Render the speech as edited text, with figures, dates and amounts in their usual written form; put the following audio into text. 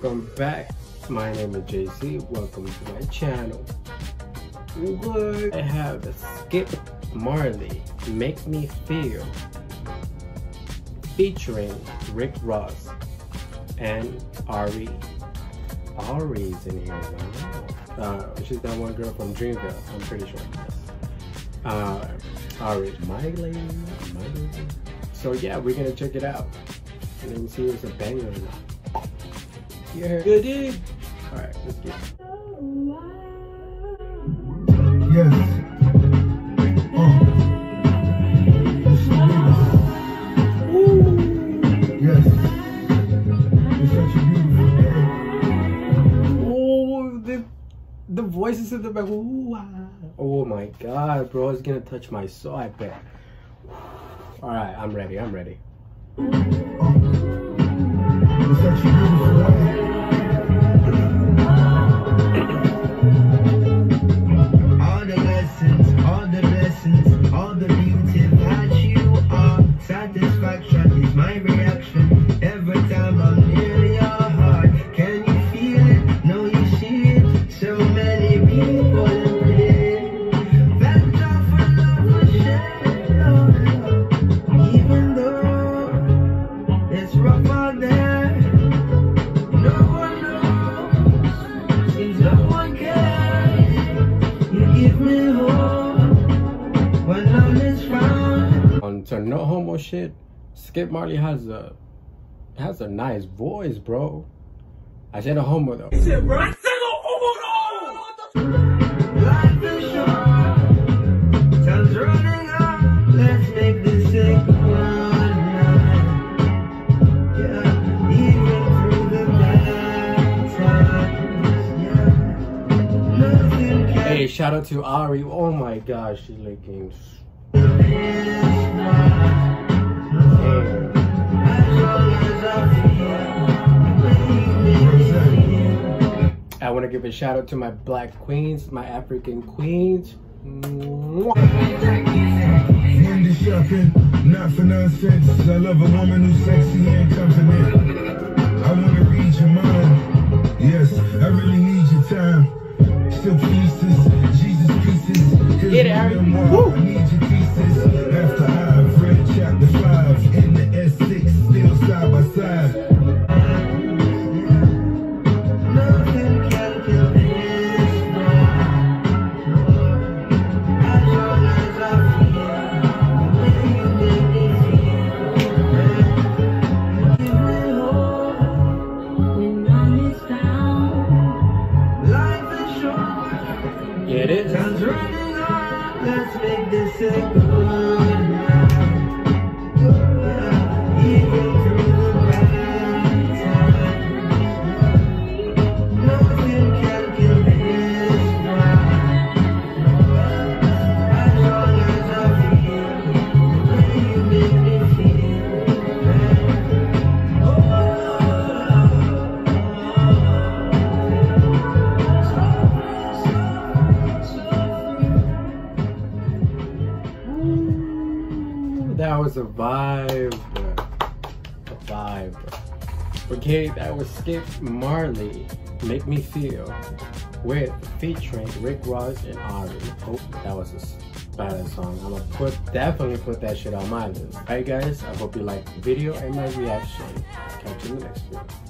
welcome back. My name is JC. Welcome to my channel. Good. I have Skip Marley, Make Me Feel, featuring Rick Ross and Ari. Ari's in here. Wow. She's that one girl from Dreamville, I'm pretty sure. Ari, my lady. So yeah, we're gonna check it out and then see if it's a banger or not. Yeah, good dig. All right, let's get it. Yes. Yes. It's such a beautiful day. Oh, the voices in the back. Ooh, ah. Oh my God, bro, it's gonna touch my soul, I bet. All right, I'm ready. It's such a beautiful day. All the lessons, all the beauty that you are. Satisfaction is my reaction every time I'm near your heart. Can you feel it? No, you see it. So many people in there. That love for love was shared, even though it's rough out there. No one knows, seems no one cares. You give me hope when none is found. On to no homo shit, Skip Marley has a nice voice, bro. I said a homo though. Shit, bro. I said no homo though. Life is short, time's running out. Let's make this a good night. Yeah, even through the bad times. Yeah, nothing can Hey, shout out to Ari. Oh my gosh, she's looking. I want to give a shout out to my black queens, my African queens. Mwah. Into shopping, not for nonsense. I love a woman who's sexy and confident. I want to read your mind. Yes, I really need your time. Still pieces, Jesus pieces. Get it, Ari. I need your pieces. After I've read chapter 5 in the S6, still side by side. Nothing can kill this love. As long as I feel the way you make me feel. Give me hope when none is found. Life is short. Yeah, it is. Time's running out. Let's make this a good night. Yeah, even through the bad times. Nothing can kill this vibe. As long as I feel the way you make me feel. That was a vibe, bro. A vibe, bro. Okay, that was Skip Marley, Make Me Feel, with featuring Rick Ross and Ari. Oh, that was a badass song. I'm gonna definitely put that shit on my list. Alright guys, I hope you liked the video and my reaction. Catch you in the next video.